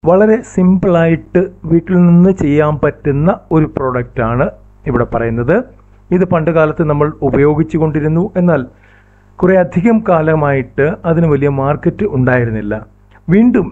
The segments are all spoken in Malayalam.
വളരെ സിമ്പിളായിട്ട് വീട്ടിൽ നിന്ന് ചെയ്യാൻ പറ്റുന്ന ഒരു പ്രോഡക്റ്റാണ് ഇവിടെ പറയുന്നത്. ഇത് പണ്ട് കാലത്ത് നമ്മൾ ഉപയോഗിച്ചു കൊണ്ടിരുന്നു. എന്നാൽ കുറേ അധികം കാലമായിട്ട് അതിന് വലിയ മാർക്കറ്റ് ഉണ്ടായിരുന്നില്ല. വീണ്ടും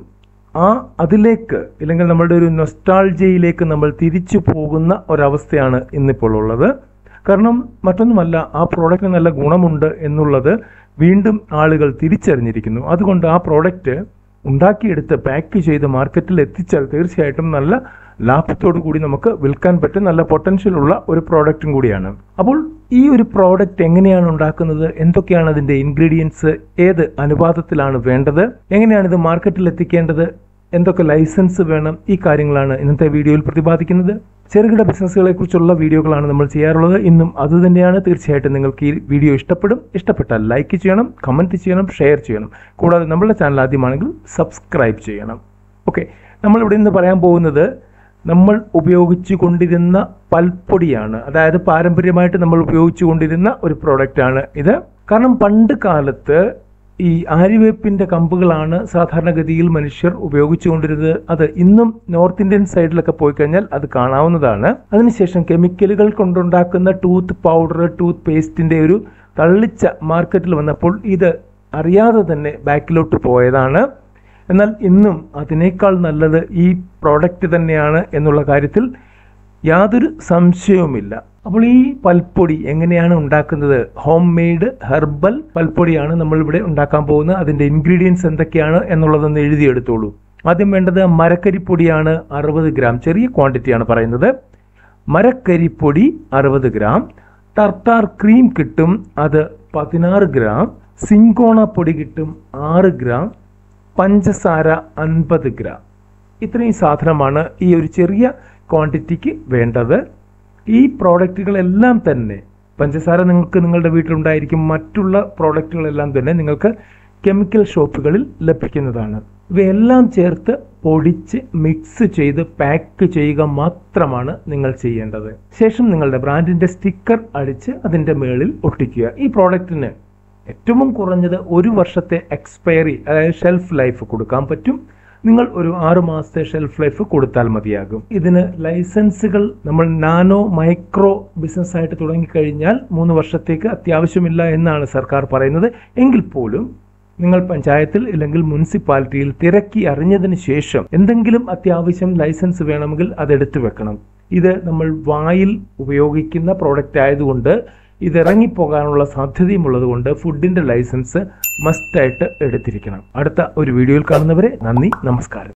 അതിലേക്ക് ഇല്ലെങ്കിൽ നമ്മളുടെ ഒരു നൊസ്റ്റാൾജിയയിലേക്ക് നമ്മൾ തിരിച്ചു പോകുന്ന ഒരവസ്ഥയാണ് ഇന്നിപ്പോൾ ഉള്ളത്. കാരണം മറ്റൊന്നുമല്ല, ആ പ്രോഡക്റ്റിന് നല്ല ഗുണമുണ്ട് എന്നുള്ളത് വീണ്ടും ആളുകൾ തിരിച്ചറിഞ്ഞിരിക്കുന്നു. അതുകൊണ്ട് ആ പ്രോഡക്റ്റ് ഉണ്ടാക്കിയെടുത്ത് പാക്ക് ചെയ്ത് മാർക്കറ്റിൽ എത്തിച്ചാൽ തീർച്ചയായിട്ടും നല്ല ലാഭത്തോടു കൂടി നമുക്ക് വിൽക്കാൻ പറ്റും, നല്ല പൊട്ടൻഷ്യൽ ഉള്ള ഒരു പ്രോഡക്റ്റും കൂടിയാണ്. അപ്പോൾ ഈ ഒരു പ്രോഡക്റ്റ് എങ്ങനെയാണ് ഉണ്ടാക്കുന്നത്, എന്തൊക്കെയാണ് അതിൻ്റെ ഇൻഗ്രീഡിയൻസ്, ഏത് അനുപാതത്തിലാണ് വേണ്ടത്, എങ്ങനെയാണ് ഇത് മാർക്കറ്റിൽ എത്തിക്കേണ്ടത്, എന്തൊക്കെ ലൈസൻസ് വേണം, ഈ കാര്യങ്ങളാണ് ഇന്നത്തെ വീഡിയോയിൽ പ്രതിപാദിക്കുന്നത്. ചെറുകിട ബിസിനസ്സുകളെ കുറിച്ചുള്ള വീഡിയോകളാണ് നമ്മൾ ചെയ്യാറുള്ളത്. ഇന്നും അതുതന്നെയാണ്. തീർച്ചയായിട്ടും നിങ്ങൾക്ക് ഈ വീഡിയോ ഇഷ്ടപ്പെടും. ഇഷ്ടപ്പെട്ടാൽ ലൈക്ക് ചെയ്യണം, കമൻറ്റ് ചെയ്യണം, ഷെയർ ചെയ്യണം. കൂടാതെ നമ്മുടെ ചാനൽ ആദ്യമാണെങ്കിൽ സബ്സ്ക്രൈബ് ചെയ്യണം. ഓക്കെ, നമ്മളിവിടെ ഇന്ന് പറയാൻ പോകുന്നത് നമ്മൾ ഉപയോഗിച്ചു കൊണ്ടിരുന്ന പൽപ്പൊടിയാണ്. അതായത് പാരമ്പര്യമായിട്ട് നമ്മൾ ഉപയോഗിച്ചു കൊണ്ടിരുന്ന ഒരു പ്രോഡക്റ്റാണ് ഇത്. കാരണം പണ്ട് കാലത്ത് ഈ ആര്യവേപ്പിൻ്റെ കമ്പുകളാണ് സാധാരണഗതിയിൽ മനുഷ്യർ ഉപയോഗിച്ചു കൊണ്ടിരുന്നത്. അത് ഇന്നും നോർത്ത് ഇന്ത്യൻ സൈഡിലൊക്കെ പോയി കഴിഞ്ഞാൽ അത് കാണാവുന്നതാണ്. അതിനുശേഷം കെമിക്കലുകൾ കൊണ്ടുണ്ടാക്കുന്ന ടൂത്ത് പൗഡർ, ടൂത്ത് പേസ്റ്റിൻ്റെ ഒരു തള്ളിച്ച മാർക്കറ്റിൽ വന്നപ്പോൾ ഇത് അറിയാതെ തന്നെ ബാക്കിലോട്ട് പോയതാണ്. എന്നാൽ ഇന്നും അതിനേക്കാൾ നല്ലത് ഈ പ്രോഡക്റ്റ് തന്നെയാണ് എന്നുള്ള കാര്യത്തിൽ യാതൊരു സംശയവുമില്ല. അപ്പോൾ ഈ പൽപ്പൊടി എങ്ങനെയാണ് ഉണ്ടാക്കുന്നത്? ഹോം മെയ്ഡ് ഹെർബൽ പൽപ്പൊടിയാണ് നമ്മളിവിടെ ഉണ്ടാക്കാൻ പോകുന്നത്. അതിൻ്റെ ഇൻഗ്രീഡിയൻസ് എന്തൊക്കെയാണ് എന്നുള്ളതൊന്ന് എഴുതിയെടുത്തോളൂ. ആദ്യം വേണ്ടത് മരക്കരിപ്പൊടിയാണ്, 60 ഗ്രാം. ചെറിയ ക്വാണ്ടിറ്റിയാണ് പറയുന്നത്. മരക്കരിപ്പൊടി 60 ഗ്രാം. ടർട്ടാർ ക്രീം കിട്ടും, അത് 16 ഗ്രാം. സിങ്കോണ പൊടി കിട്ടും 6 ഗ്രാം. പഞ്ചസാര 50 ഗ്രാം. ഇത്രയും സാധനമാണ് ഈ ഒരു ചെറിയ ക്വാണ്ടിറ്റിക്ക് വേണ്ടത്. ഈ പ്രോഡക്റ്റുകളെല്ലാം തന്നെ, പഞ്ചസാര നിങ്ങൾക്ക് നിങ്ങളുടെ വീട്ടിലുണ്ടായിരിക്കും, മറ്റുള്ള പ്രോഡക്റ്റുകളെല്ലാം തന്നെ നിങ്ങൾക്ക് കെമിക്കൽ ഷോപ്പുകളിൽ ലഭിക്കുന്നതാണ്. ഇവയെല്ലാം ചേർത്ത് പൊടിച്ച് മിക്സ് ചെയ്ത് പാക്ക് ചെയ്യുക മാത്രമാണ് നിങ്ങൾ ചെയ്യേണ്ടത്. ശേഷം നിങ്ങളുടെ ബ്രാൻഡിൻ്റെ സ്റ്റിക്കർ അടിച്ച് അതിൻ്റെ മേളിൽ ഒട്ടിക്കുക. ഈ പ്രോഡക്റ്റിന് ഏറ്റവും കുറഞ്ഞത് 1 വർഷത്തെ എക്സ്പയറി, അതായത് ഷെൽഫ് ലൈഫ് കൊടുക്കാൻ പറ്റും. നിങ്ങൾ ഒരു 6 മാസത്തെ ഷെൽഫ് ലൈഫ് കൊടുത്താൽ മതിയാകും. ഇതിന് ലൈസൻസുകൾ നമ്മൾ നാനോ മൈക്രോ ബിസിനസ് ആയിട്ട് തുടങ്ങിക്കഴിഞ്ഞാൽ 3 വർഷത്തേക്ക് അത്യാവശ്യമില്ല എന്നാണ് സർക്കാർ പറയുന്നത്. എങ്കിൽ പോലും നിങ്ങൾ പഞ്ചായത്തിൽ അല്ലെങ്കിൽ മുനിസിപ്പാലിറ്റിയിൽ തിരക്കി അറിഞ്ഞതിന് ശേഷം എന്തെങ്കിലും അത്യാവശ്യം ലൈസൻസ് വേണമെങ്കിൽ അതെടുത്തു വെക്കണം. ഇത് നമ്മൾ വായിൽ ഉപയോഗിക്കുന്ന പ്രോഡക്റ്റ് ആയതുകൊണ്ട് ഇത് ഇറങ്ങിപ്പോകാനുള്ള സാധ്യതയും ഉള്ളതുകൊണ്ട് ഫുഡിൻ്റെ ലൈസൻസ് മസ്റ്റായിട്ട് എടുത്തിരിക്കണം. അടുത്ത ഒരു വീഡിയോയിൽ കാണുന്നവരെ നന്ദി, നമസ്കാരം.